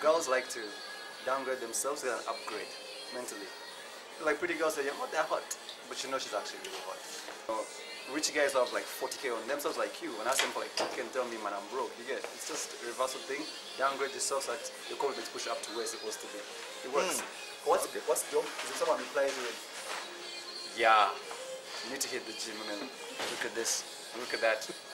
girls like to downgrade themselves and upgrade mentally. Like pretty girls say, you're not that hot, but you know she's actually really hot. You know, rich guys have like 40k on themselves like you, and ask them for like 2k and tell me, man, I'm broke. You get it? It's just a reversal thing. Downgrade yourself so that your confidence push up to where it's supposed to be. It works. What's dope is if someone replies with, yeah, you need to hit the gym, man. Look at this, look at that.